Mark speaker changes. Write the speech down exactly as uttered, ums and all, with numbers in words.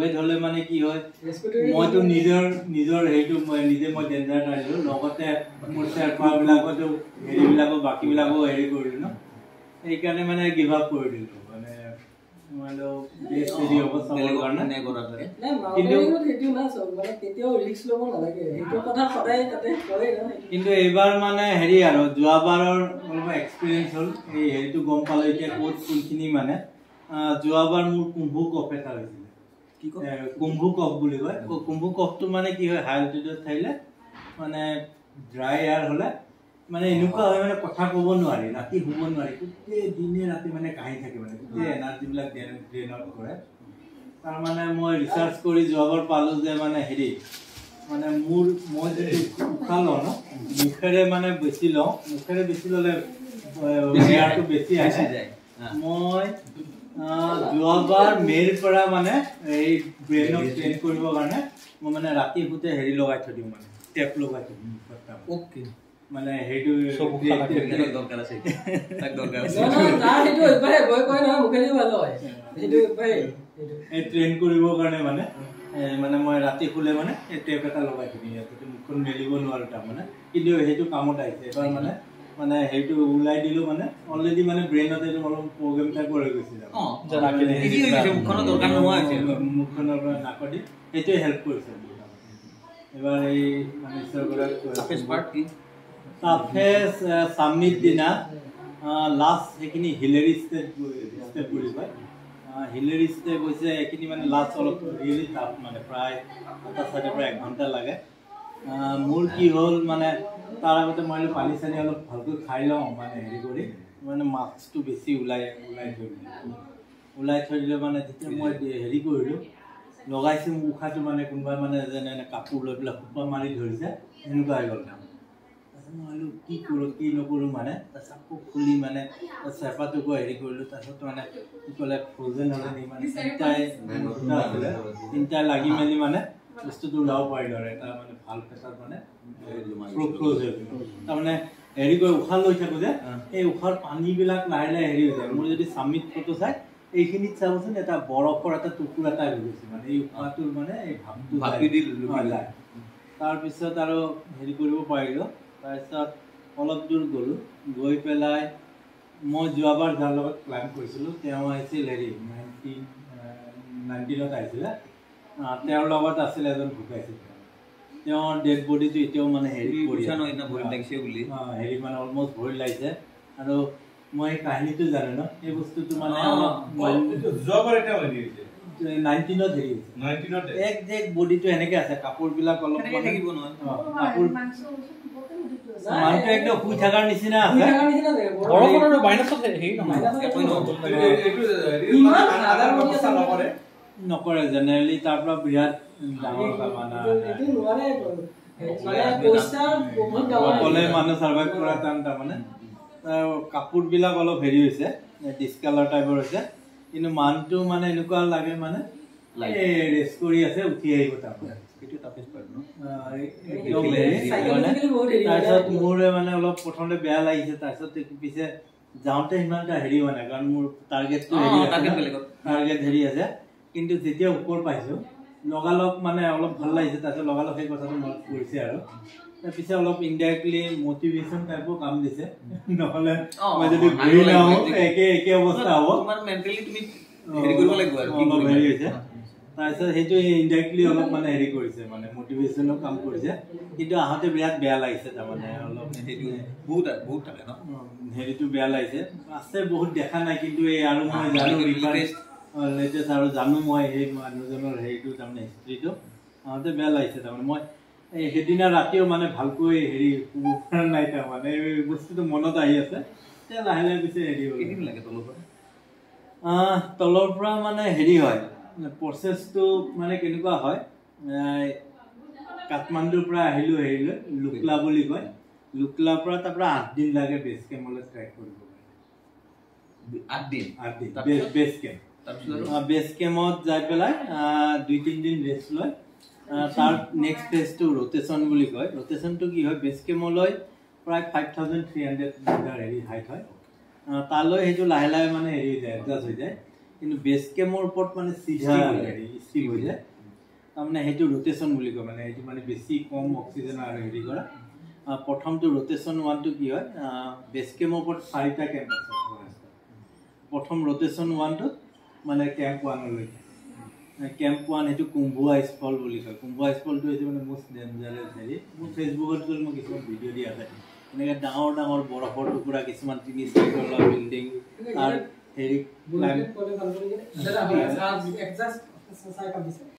Speaker 1: Covid হলে মানে কি হয় মইতো নিজৰ নিজৰ হেৰিটো মই নিজে মই ডেঞ্জাৰ নাৰিলো লগতে মোৰ চেৰপাবিলাকতো হেৰিবিলাকো বাকীবিলাকো হেৰি কৰিলো ন এইকাৰণে মানে গিভ আপ কৰি দিলো মানে মানে বেষ্ট হেৰি হ'ব চাবৰ কাৰণে নে কৰা যায় কিন্তু সেইটো না সব মানে কেতিয়াও ৰিস্ক ল'ব নালাগে এইটো কথা সদায় তাতে কয় না কিন্তু এইবাৰ মানে হেৰি আৰু যোৱাবাৰৰ অলপ এক্সপেৰিয়েন্স হ'ল এই হেৰিটো গম পালো এতিয়া কোচ কোনখিনি মানে যোৱাবাৰ মোৰ কুম্ভু কফ এটা হৈছিল কি কয় কুম্ভু কফ বুলি কয় কুম্ভু কফটো মানে কি হয় হাই অল্টিটিউডত থাকিলে মানে ড্ৰাই এয়াৰ হলে মানে এনেকুৱা হয় মানে কথা ক'ব নোৱাৰি ৰাতি শুব নোৱাৰি গোটেই দিনে ৰাতি মানে কাহি থাকে মানে গোটেই এনাৰ্জিবিলাক ড্ৰেইন আউট কৰে তাৰ মানে মই ৰিচাৰ্চ কৰি যোৱাবাৰ পালো যে মানে হেৰি মানে মোৰ মই যদি উশাহ লওঁ ন মুখেৰে মানে বেছি লওঁ মুখেৰে বেছি ল'লে এয়াৰটো বেছি আহি যায় মই যোৱাবাৰ মেৰ পৰা মানে এই ব্ৰেইনক ট্ৰেইন কৰিবৰ কাৰণে মই মানে ৰাতি শুতে হেৰি লগাই থৈ দিওঁ মানে টেপ লগাই থৈ দিওঁ ওকে মানে হেইটো সব দৰকাৰ আছে তাক দৰকাৰ আছে না হেইটো এবাৰে বয় কয় না মুখেদি ভালো হয় হেইটো এবাৰে এই ট্ৰেইন কৰিবৰ কাৰণে মানে মানে মই ৰাতি খুলে মানে এই টেপ এটা লগাই থৈ দিওঁ যাতে মুখখন মেলিব নোৱাৰো তাৰ মানে কিন্তু হেইটো কামত আহিছে এবাৰ মানে মানে হেইটো উলাই দিলো মানে অলৰেডি মানে ব্ৰেইনতে অলপ প্ৰগ্ৰাম টাইপ হৈ গৈছিল অ জানা কি ইজি হৈ গৈছে মুখনৰ দৰকাৰ নোহোৱা হৈছে মুখনৰ পৰা নাকদি এইটো হেল্প কৰিছে এবাৰ এই মানে সৰগৰা সাফেস পাৰ্ট কি সাফেস সামিট দিনা লাস্ট এখিনি হিলেৰি ষ্টেপ ষ্টেপ কৰি পায় হিলেৰি ষ্টেপ হৈছে এখিনি মানে লাস্ট অলপ ৰিয়েলি টাফ মানে প্ৰায় এটা সাইডৰ পৰা এক ঘণ্টা লাগে মোৰ কি হ'ল মানে তাৰ আগতে মই পানী চানি অলপ ভালকৈ খাই লওঁ মানে হেৰি কৰি মানে মাস্কটো বেছি ওলাই ওলাই থৈ দিলোঁ ওলাই থৈ দিলে মানে যেতিয়া মই হেৰি কৰিলোঁ লগাইছোঁ উশাহটো মানে কোনোবাই মানে যেনে কাপোৰ লৈ পেলাই সোপা মাৰি ধৰিছে এনেকুৱা হৈ গ'ল তাৰপিছত মই ভাবিলোঁ কি কৰোঁ কি নকৰোঁ মানে তাৰপিছত আকৌ খুলি মানে চেপাটোকো হেৰি কৰিলোঁ তাৰপিছত মানে কি ক'লে ফ্ৰজেন হ'লে নি মানে তিনিটাই আছিলে তিনিটাই লাগি মেলি মানে বস্তুটো ওলাব পাৰিলোঁ আৰু এটা মানে ভাল পেছাত মানে ক্লোজ হৈ গ'ল তাৰমানে হেৰি কৰি উশাহ লৈ থাকোঁ যে এই উশাহৰ পানীবিলাক লাহে লাহে হেৰি হৈ যায় মোৰ যদি চামিত ফটো চাই এইখিনিত চাবচোন এটা বৰফৰ এটা টুকুৰা এটা হৈ গৈছে মানে এই উশাহটোৰ মানে এই ভাৱটো যায় তাৰপিছত আৰু হেৰি কৰিব পাৰিলোঁ তাৰপিছত অলপ দূৰ গ'লোঁ গৈ পেলাই মই যোৱাবাৰ যাৰ লগত ক্লাইম্ব কৰিছিলোঁ তেওঁ আহিছিল হেৰি নাইনটিন নাইনটিনত আহিছিলে তেওঁৰ লগত আছিলে এজন ঢুকাইছিল তেওঁৰ ডেড বডিটো এতিয়াও মানে হেৰি পৰিছে ভৰি লাগিছে বুলি হেৰি মানে অলমষ্ট ভৰি লাগিছে আৰু মই এই কাহিনীটো জানো ন এই বস্তুটো মানে যোৱাবাৰ এটা হৈ গৈছে নাইনটিনত হেৰি নাইনটিনত এক এক বডিটো এনেকৈ আছে কাপোৰবিলাক অলপ থাকিব নহয় কাপোৰ মানুহটো একদম শুই থকাৰ নিচিনা আছে বৰফৰ মাইনাছত হেৰি নহয় নকৰে জেনেৰেলি তাৰ পৰা বিৰাট ডাঙৰ অকলে মানুহ চাৰ্ভাইভ কৰা টান তাৰমানে কাপোৰবিলাক অলপ হেৰি হৈছে ডিছকালাৰ টাইপৰ হৈছে কিন্তু মানুহটো মানে এনেকুৱা লাগে মানে ৰেষ্ট কৰি আছে উঠি আহিব তাৰমানে তাৰপিছত মোৰ মানে অলপ প্ৰথমতে বেয়া লাগিছে তাৰপিছত পিছে যাওঁতে সিমান এটা হেৰি হোৱা নাই কাৰণ মোৰ টাৰ্গেটটো টাৰ্গেট হেৰি আছে কিন্তু যেতিয়া ওপৰ পাইছোঁ লগালগ মানে অলপ ভাল লাগিছে তাৰপিছত লগালগ সেই কথাটো মনত পৰিছে আৰু তাৰপিছত অলপ ইনডাইৰেক্টলি মটিভেশ্যন টাইপৰ কাম দিছে নহ'লে মই যদি ঘূৰি নাহোঁ একে একে অৱস্থা হ'ব হেৰি কৰিব লাগিব আৰু হেৰি হৈছে তাৰপিছত সেইটো ইনডাইৰেক্টলি অলপ মানে হেৰি কৰিছে মানে মটিভেশ্যনৰ কাম কৰিছে কিন্তু আহোঁতে বিৰাট বেয়া লাগিছে তাৰমানে অলপ হেৰি বহুত বহুত থাকে ন হেৰিটো বেয়া লাগিছে আছে বহুত দেখা নাই কিন্তু এই আৰু মই জানো ৰিকুৱেষ্ট লেটেষ্ট আৰু জানো মই সেই মানুহজনৰ হেৰিটো তাৰমানে হিষ্ট্ৰীটো আহোঁতে বেয়া লাগিছে তাৰমানে মই এই সেইদিনা ৰাতিও মানে ভালকৈ হেৰি শুব পৰা নাই তাৰমানে এই বস্তুটো মনত আহি আছে এতিয়া লাহে লাহে পিছে হেৰি হ'ল কেইদিন লাগে তলৰ পৰা তলৰ পৰা মানে হেৰি হয় প্ৰচেছটো মানে কেনেকুৱা হয় কাঠমাণ্ডুৰ পৰা আহিলোঁ হেৰিলৈ লুকলা বুলি কয় লুকলাৰ পৰা তাৰপৰা আঠ দিন লাগে বেছ কেম্পলৈ ট্ৰেক কৰিব আঠ দিন আঠ দিন বেছ কেম্প বেছ কেম্পত যাই পেলাই দুই তিনিদিন ৰেষ্ট লয় তাৰ নেক্সট ফেজটো ৰোটেশ্যন বুলি কয় ৰোটেশ্যনটো কি হয় বেছ কেম্পলৈ প্ৰায় five thousand three hundred metre হেৰি হাইট হয় তালৈ সেইটো লাহে লাহে মানে হেৰি হৈ যায় এডজাষ্ট হৈ যায় কিন্তু বেছ কেমৰ ওপৰত মানে চিধা হেৰি ষ্টিক হৈ যায় তাৰমানে সেইটো ৰোটেশ্যন বুলি কয় মানে এইটো মানে বেছি কম অক্সিজেন আৰু হেৰি কৰা প্ৰথমটো ৰোটেশ্যন ওৱানটো কি হয় বেছ কেমৰ ওপৰত চাৰিটা কেম্প আছে প্ৰথম ৰোটেশ্যন ওৱানটোত মানে কেম্প ওৱানলৈকে কেম্প ওৱান সেইটো কুম্ভু আইচফল বুলি কয় কুম্ভু আইচফলটো হৈছে মানে মষ্ট ডেঞ্জাৰাছ হেৰি মোৰ ফেচবুকত মই কিছুমান ভিডিঅ' দিয়া আছে এনেকৈ ডাঙৰ ডাঙৰ বৰফৰ টুকুৰা কিছুমান তিনি চাৰিতলা বিল্ডিং আৰু হেৰি